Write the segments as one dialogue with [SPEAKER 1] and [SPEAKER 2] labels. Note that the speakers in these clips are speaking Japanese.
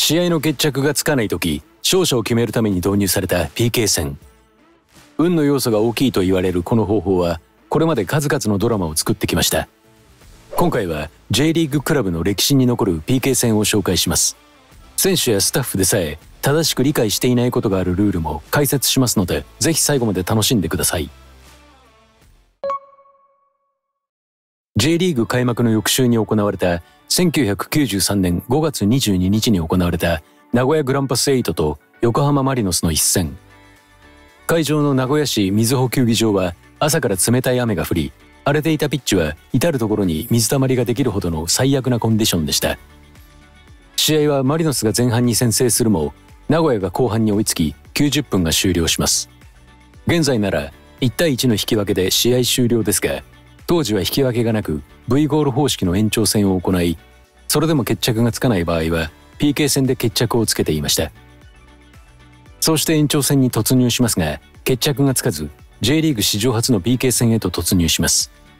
[SPEAKER 1] 試合の決着がつかない時、勝者を決めるために導入された PK 戦。運の要素が大きいと言われるこの方法は、これまで数々のドラマを作ってきました。今回は J リーグクラブの歴史に残る PK 戦を紹介します。選手やスタッフでさえ正しく理解していないことがあるルールも解説しますので、ぜひ最後まで楽しんでください。J リーグ開幕の翌週に行われた1993年5月22日に行われた名古屋グランパス8と横浜マリノスの一戦。会場の名古屋市瑞穂球技場は朝から冷たい雨が降り、荒れていたピッチは至る所に水たまりができるほどの最悪なコンディションでした。試合はマリノスが前半に先制するも、名古屋が後半に追いつき90分が終了します。現在なら1対1の引き分けで試合終了ですが、当時は引き分けがなく V ゴール方式の延長戦を行い、それでも決着がつかない場合は PK 戦で決着をつけていました。そうして延長戦に突入しますが、決着がつかず J リーグ史上初の PK 戦へと突入します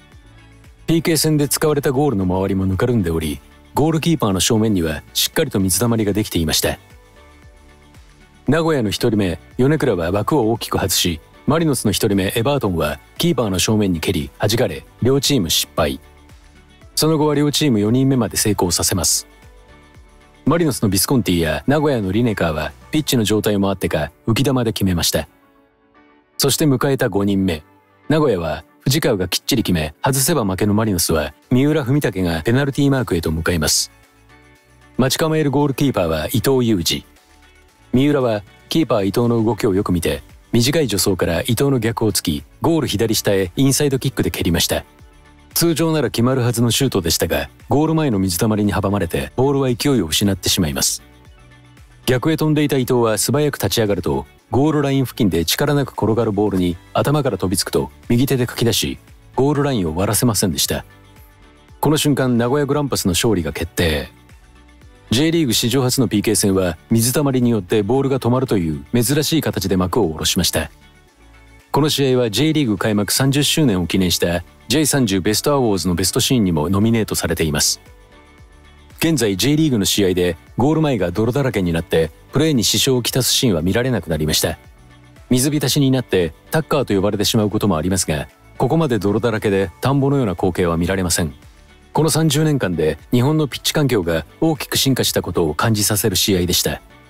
[SPEAKER 1] 。PK 戦で使われたゴールの周りもぬかるんでおり、ゴールキーパーの正面にはしっかりと水たまりができていました。名古屋の1人目米倉は枠を大きく外し、マリノスの1人目エバートンはキーパーの正面に蹴り弾かれ、両チーム失敗。その後は両チーム4人目まで成功させます。マリノスのビスコンティや名古屋のリネカーはピッチの状態もあってか浮き球で決めました。そして迎えた5人目、名古屋は藤川がきっちり決め、外せば負けのマリノスは三浦文武がペナルティーマークへと向かいます。待ち構えるゴールキーパーは伊藤裕二。三浦はキーパー伊藤の動きをよく見て、短い助走から伊藤の逆を突き、ゴール左下へインサイドキックで蹴りました。通常なら決まるはずのシュートでしたが、ゴール前の水たまりに阻まれてボールは勢いを失ってしまいます。逆へ飛んでいた伊藤は素早く立ち上がると、ゴールライン付近で力なく転がるボールに頭から飛びつくと右手でかき出し、ゴールラインを割らせませんでした。この瞬間、名古屋グランパスの勝利が決定。J リーグ史上初の PK 戦は水たまりによってボールが止まるという珍しい形で幕を下ろしました。この試合は J リーグ開幕30周年を記念した J30 ベストアワーズのベストシーンにもノミネートされています。現在 J リーグの試合でゴール前が泥だらけになってプレーに支障をきたすシーンは見られなくなりました。水浸しになってタッカーと呼ばれてしまうこともありますが、ここまで泥だらけで田んぼのような光景は見られません。この30年間で日本のピッチ環境が大きく進化したことを感じさせる試合でした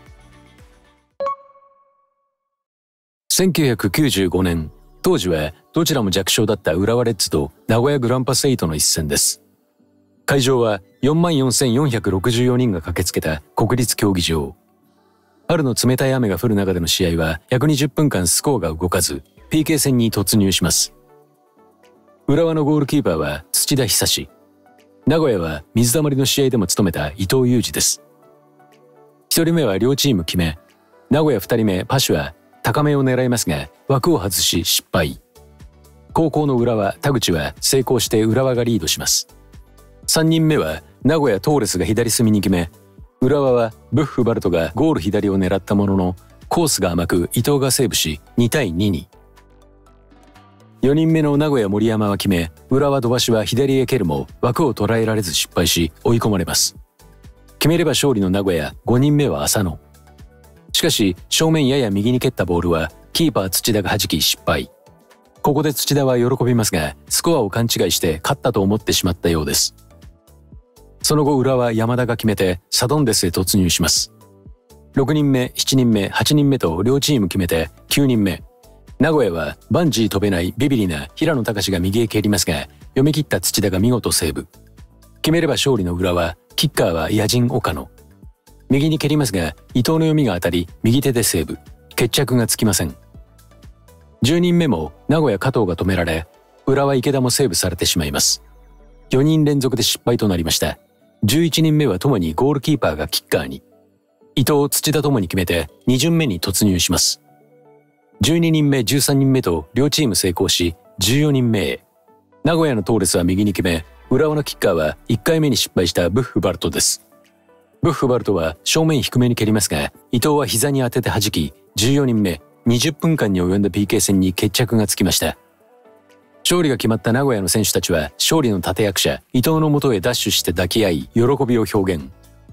[SPEAKER 1] 。1995年、当時はどちらも弱小だった浦和レッズと名古屋グランパス8の一戦です。会場は44,464人が駆けつけた国立競技場。春の冷たい雨が降る中での試合は120分間スコアが動かず PK 戦に突入します。浦和のゴールキーパーは土田久志。名古屋は水たまりの試合でも務めた伊藤裕二です。1人目は両チーム決め、名古屋2人目パシュは高めを狙いますが枠を外し失敗。後攻の浦和田口は成功して浦和がリードします。3人目は名古屋トーレスが左隅に決め、浦和はブッフバルトがゴール左を狙ったもののコースが甘く伊藤がセーブし2対2に。4人目の名古屋森山は決め、浦和土橋は左へ蹴るも枠を捉えられず失敗し追い込まれます。決めれば勝利の名古屋、5人目は浅野。しかし正面やや右に蹴ったボールはキーパー土田が弾き失敗。ここで土田は喜びますが、スコアを勘違いして勝ったと思ってしまったようです。その後浦和山田が決めてサドンデスへ突入します。6人目、7人目、8人目と両チーム決めて9人目。名古屋はバンジー飛べないビビリな平野隆が右へ蹴りますが、読み切った土田が見事セーブ。決めれば勝利の浦和、キッカーは野人岡野。右に蹴りますが伊藤の読みが当たり右手でセーブ。決着がつきません。10人目も名古屋加藤が止められ、浦和池田もセーブされてしまいます。4人連続で失敗となりました。11人目はともにゴールキーパーがキッカーに。伊藤、土田ともに決めて2巡目に突入します。12人目、13人目と両チーム成功し14人目へ。名古屋のトーレスは右に決め、浦和のキッカーは1回目に失敗したブッフバルトです。ブッフバルトは正面低めに蹴りますが、伊藤は膝に当てて弾き、14人目、20分間に及んだ PK 戦に決着がつきました。勝利が決まった名古屋の選手たちは勝利の立役者伊藤の元へダッシュして抱き合い喜びを表現。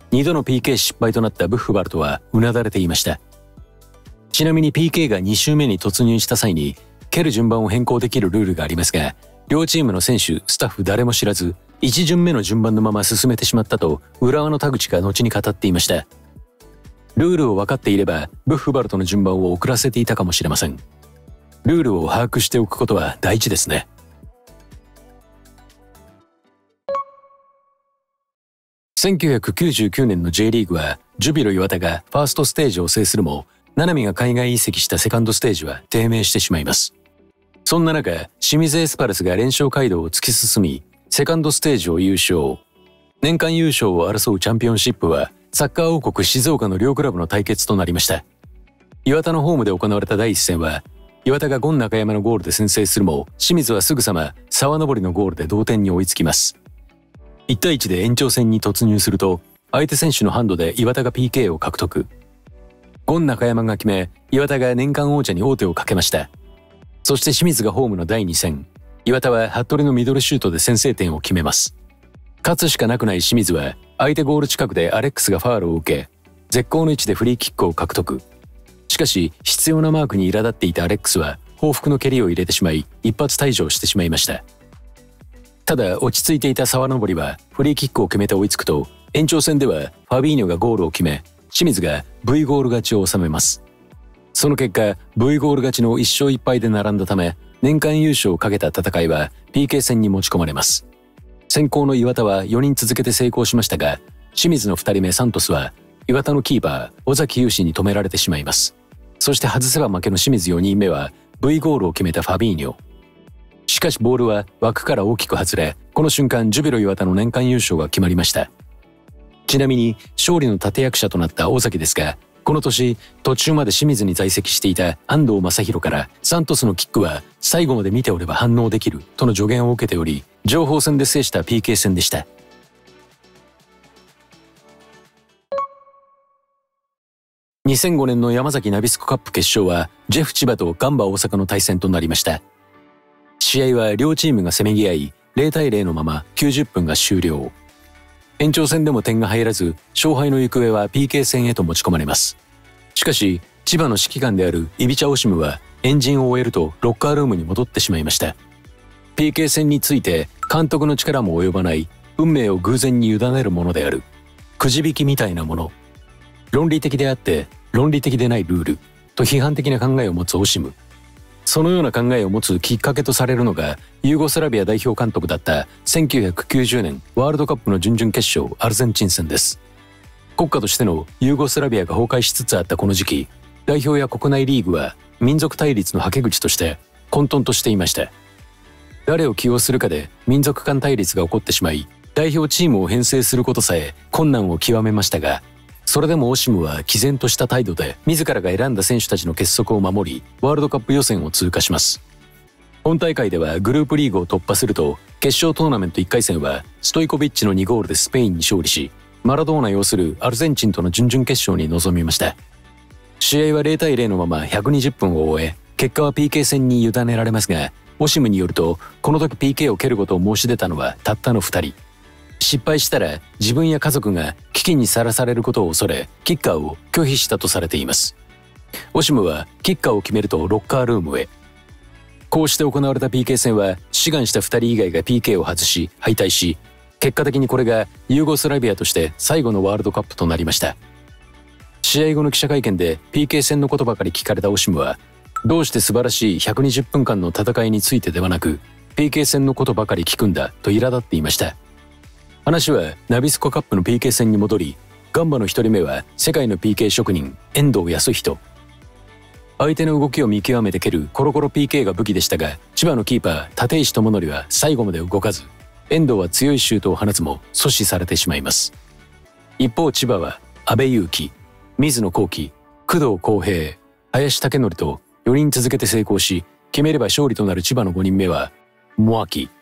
[SPEAKER 1] 2度の PK 失敗となったブッフバルトはうなだれていました。ちなみに PK が2周目に突入した際に蹴る順番を変更できるルールがありますが、両チームの選手、スタッフ誰も知らず、1巡目の順番のまま進めてしまったと浦和の田口が後に語っていました。ルールを分かっていればブッフバルトの順番を遅らせていたかもしれません。ルールを把握しておくことは大事ですね。1999年の J リーグはジュビロ磐田がファーストステージを制するも、七海が海外移籍したセカンドステージは低迷してしまいます。そんな中、清水エスパルスが連勝街道を突き進み、セカンドステージを優勝。年間優勝を争うチャンピオンシップはサッカー王国静岡の両クラブの対決となりました。磐田のホームで行われた第一戦は、磐田がゴン中山のゴールで先制するも、清水はすぐさま沢登のゴールで同点に追いつきます。1対1で延長戦に突入すると、相手選手のハンドで磐田が PK を獲得。ゴン中山が決め、磐田が年間王者に王手をかけました。そして清水がホームの第2戦、磐田は服部のミドルシュートで先制点を決めます。勝つしかなくない清水は、相手ゴール近くでアレックスがファウルを受け、絶好の位置でフリーキックを獲得。しかし、必要なマークに苛立っていたアレックスは、報復の蹴りを入れてしまい、一発退場してしまいました。ただ、落ち着いていた沢登は、フリーキックを決めて追いつくと、延長戦ではファビーニョがゴールを決め、清水が V ゴール勝ちを収めます。その結果、V ゴール勝ちの1勝1敗で並んだため、年間優勝をかけた戦いは PK 戦に持ち込まれます。先行の磐田は4人続けて成功しましたが、清水の2人目サントスは、磐田のキーパー、尾崎勇志に止められてしまいます。そして外せば負けの清水4人目は、V ゴールを決めたファビーニョ。しかしボールは枠から大きく外れ、この瞬間ジュビロ磐田の年間優勝が決まりました。ちなみに勝利の立役者となった尾崎ですが、この年途中まで清水に在籍していた安藤正宏からサントスのキックは最後まで見ておれば反応できるとの助言を受けており、情報戦で制した PK 戦でした。2005年の山崎ナビスコカップ決勝はジェフ千葉とガンバ大阪の対戦となりました。試合は両チームがせめぎ合い、0対0のまま90分が終了。延長戦でも点が入らず、勝敗の行方は PK 戦へと持ち込まれます。しかし、千葉の指揮官であるイビチャ・オシムは円陣を終えるとロッカールームに戻ってしまいました。PK 戦について監督の力も及ばない、運命を偶然に委ねるものである。くじ引きみたいなもの。論理的であって論理的でないルールと批判的な考えを持つオシム。そのような考えを持つきっかけとされるのが、ユーゴスラビア代表監督だった1990年ワールドカップの準々決勝アルゼンチン戦です。国家としてのユーゴスラビアが崩壊しつつあったこの時期、代表や国内リーグは民族対立のはけ口として混沌としていました。誰を起用するかで民族間対立が起こってしまい、代表チームを編成することさえ困難を極めましたが、それでもオシムは毅然とした態度で自らが選んだ選手たちの結束を守り、ワールドカップ予選を通過します。本大会ではグループリーグを突破すると、決勝トーナメント1回戦はストイコビッチの2ゴールでスペインに勝利し、マラドーナ擁するアルゼンチンとの準々決勝に臨みました。試合は0対0のまま120分を終え、結果は PK 戦に委ねられますが、オシムによると、この時 PK を蹴ることを申し出たのはたったの2人。失敗したら自分や家族が危機にさらされることを恐れ、キッカーを拒否したとされています。オシムはキッカーを決めるとロッカールームへ。こうして行われた PK 戦は志願した2人以外が PK を外し敗退し、結果的にこれがユーゴスラビアとして最後のワールドカップとなりました。試合後の記者会見で PK 戦のことばかり聞かれたオシムは、どうして素晴らしい120分間の戦いについてではなく PK 戦のことばかり聞くんだと苛立っていました。話はナビスコカップの PK 戦に戻り、ガンバの1人目は世界の PK 職人遠藤康人。相手の動きを見極めて蹴るコロコロ PK が武器でしたが、千葉のキーパー立石智則は最後まで動かず、遠藤は強いシュートを放つも阻止されてしまいます。一方千葉は阿部勇樹、水野幸喜、工藤公平、林武則と4人続けて成功し、決めれば勝利となる千葉の5人目はモアキ。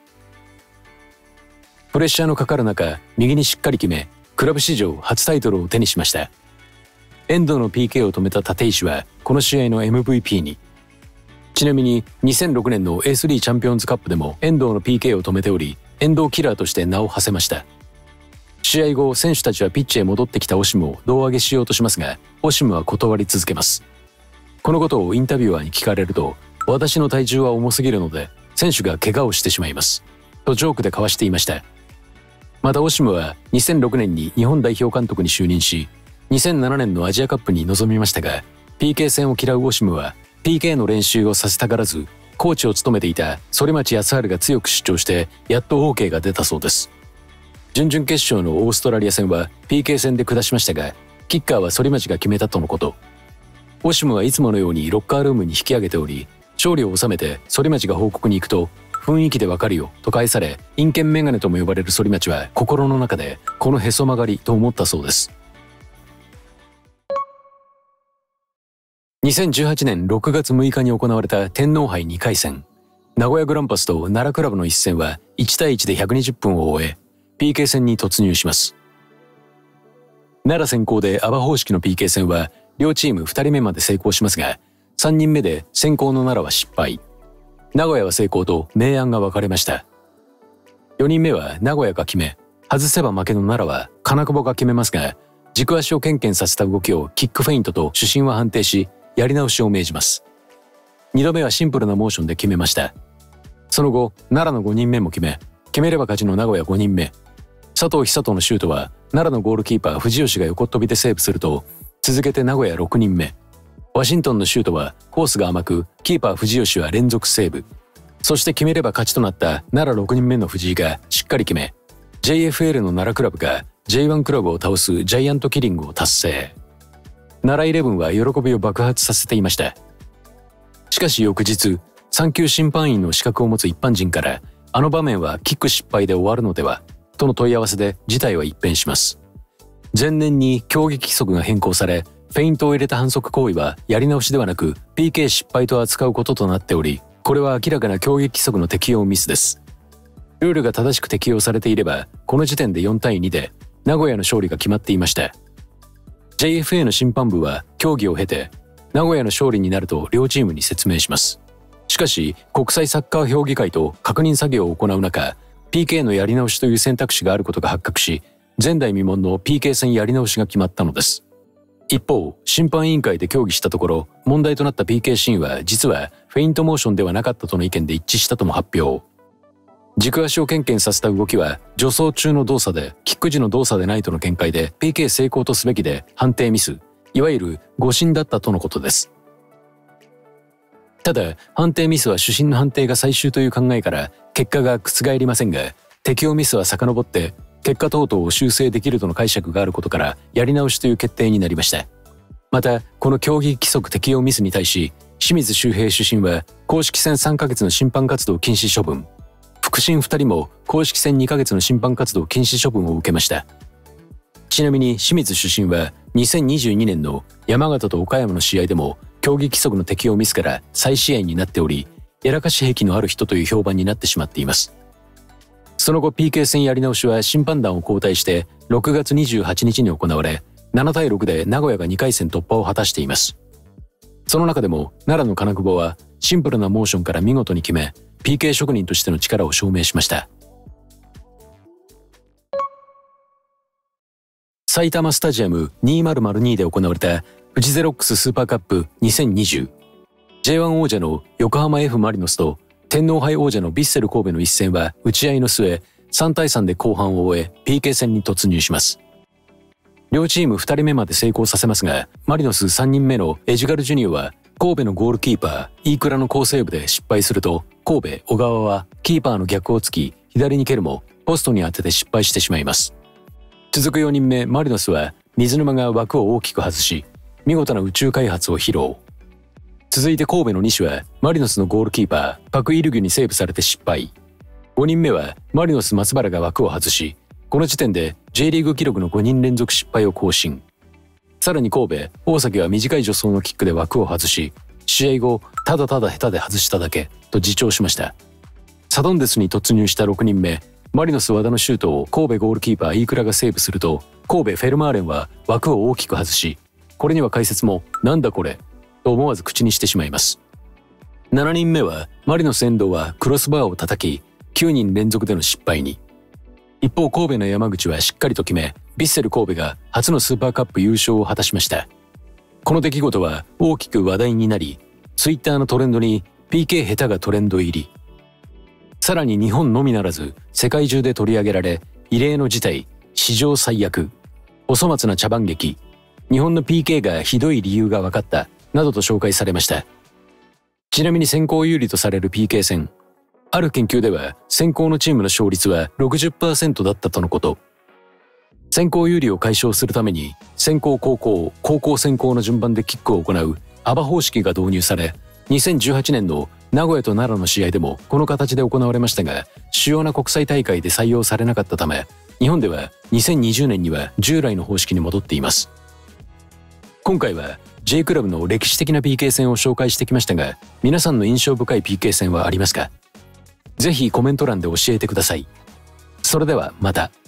[SPEAKER 1] プレッシャーのかかる中、右にしっかり決め、クラブ史上初タイトルを手にしました。遠藤の PK を止めた立石はこの試合の MVP に。ちなみに2006年の A3 チャンピオンズカップでも遠藤の PK を止めており、遠藤キラーとして名を馳せました。 試合後、選手たちはピッチへ戻ってきたオシムを胴上げしようとしますが、オシムは断り続けます。このことをインタビュアーに聞かれると、私の体重は重すぎるので、選手が怪我をしてしまいます。とジョークで交わしていました。またオシムは2006年に日本代表監督に就任し、2007年のアジアカップに臨みましたが、PK 戦を嫌うオシムは PK の練習をさせたがらず、コーチを務めていた反町康治が強く主張してやっと OK が出たそうです。準々決勝のオーストラリア戦は PK 戦で下しましたが、キッカーは反町が決めたとのこと。オシムはいつものようにロッカールームに引き上げており、勝利を収めて反町が報告に行くと、雰囲気でわかるよと返され、陰険メガネとも呼ばれる反町は心の中でこのへそ曲がりと思ったそうです。2018年6月6日に行われた天皇杯2回戦、名古屋グランパスと奈良クラブの一戦は1対1で120分を終え、PK 戦に突入します。奈良先行でアバ方式の PK 戦は両チーム2人目まで成功しますが、3人目で先行の奈良は失敗。名古屋は成功と明暗が分かれました。4人目は名古屋が決め、外せば負けの奈良は金久保が決めますが、軸足をケンケンさせた動きをキックフェイントと主審は判定し、やり直しを命じます。2度目はシンプルなモーションで決めました。その後、奈良の5人目も決めれば勝ちの名古屋5人目。佐藤久人のシュートは奈良のゴールキーパー藤吉が横っ飛びでセーブすると、続けて名古屋6人目。ワシントンのシュートはコースが甘く、キーパー藤吉は連続セーブ。そして決めれば勝ちとなった奈良6人目の藤井がしっかり決め、JFL の奈良クラブが J1 クラブを倒すジャイアントキリングを達成。奈良イレブンは喜びを爆発させていました。しかし翌日、3級審判員の資格を持つ一般人から、あの場面はキック失敗で終わるのではとの問い合わせで事態は一変します。前年に競技規則が変更され、フェイントを入れた反則行為はやり直しではなく PK 失敗と扱うこととなっており、これは明らかな競技規則の適用ミスです。ルールが正しく適用されていれば、この時点で4対2で名古屋の勝利が決まっていました。JFA の審判部は協議を経て、名古屋の勝利になると両チームに説明します。しかし、国際サッカー評議会と確認作業を行う中、PK のやり直しという選択肢があることが発覚し、前代未聞の PK 戦やり直しが決まったのです。一方、審判委員会で協議したところ、問題となった PK シーンは実はフェイントモーションではなかったとの意見で一致したとも発表。軸足をケンケンさせた動きは助走中の動作で、キック時の動作でないとの見解で PK 成功とすべきで判定ミス、いわゆる誤審だったとのことです。ただ、判定ミスは主審の判定が最終という考えから結果が覆りませんが、適用ミスは遡って結果等々を修正できるとの解釈があることからやり直しという決定になりました。また、この競技規則適用ミスに対し、清水周平主審は公式戦3ヶ月の審判活動禁止処分、副審2人も公式戦2ヶ月の審判活動禁止処分を受けました。ちなみに清水主審は2022年の山形と岡山の試合でも競技規則の適用ミスから再試合になっており、やらかし癖のある人という評判になってしまっています。その後 PK 戦やり直しは審判団を交代して6月28日に行われ、7対6で名古屋が2回戦突破を果たしています。その中でも奈良の金久保はシンプルなモーションから見事に決め、PK 職人としての力を証明しました。埼玉スタジアム2002で行われたフジゼロックススーパーカップ2020。J1 王者の横浜 F マリノスと天皇杯王者のヴィッセル神戸の一戦は打ち合いの末、3対3で後半を終え PK 戦に突入します。両チーム2人目まで成功させますが、マリノス3人目のエジュガルジュニオは神戸のゴールキーパー飯倉の好セーブで失敗すると、神戸小川はキーパーの逆を突き左に蹴るもポストに当てて失敗してしまいます。続く4人目マリノスは水沼が枠を大きく外し、見事な宇宙開発を披露。続いて神戸の西はマリノスのゴールキーパーパク・イルギュにセーブされて失敗。5人目はマリノス松原が枠を外し、この時点で J リーグ記録の5人連続失敗を更新。さらに神戸大崎は短い助走のキックで枠を外し、試合後ただただ下手で外しただけと自重しました。サドンデスに突入した6人目マリノス和田のシュートを神戸ゴールキーパー飯倉がセーブすると、神戸フェルマーレンは枠を大きく外し、これには解説もなんだこれと思わず口にしてしまいます。7人目はマリノス遠藤はクロスバーを叩き9人連続での失敗に。 一方神戸の山口はしっかりと決め、ヴィッセル神戸が初のスーパーカップ優勝を果たしました。この出来事は大きく話題になり、ツイッターのトレンドに PK 下手がトレンド入り。さらに日本のみならず世界中で取り上げられ、異例の事態、史上最悪、お粗末な茶番劇、日本の PK がひどい理由が分かったなどと紹介されました。ちなみに先行有利とされる PK 戦、ある研究では先行のチームの勝率は 60% だったとのこと。先行有利を解消するために先行後攻、後攻先行の順番でキックを行うアバ方式が導入され、2018年の名古屋と奈良の試合でもこの形で行われましたが、主要な国際大会で採用されなかったため、日本では2020年には従来の方式に戻っています。今回は J クラブの歴史的な PK 戦を紹介してきましたが、皆さんの印象深い PK 戦はありますか？ぜひコメント欄で教えてください。それではまた。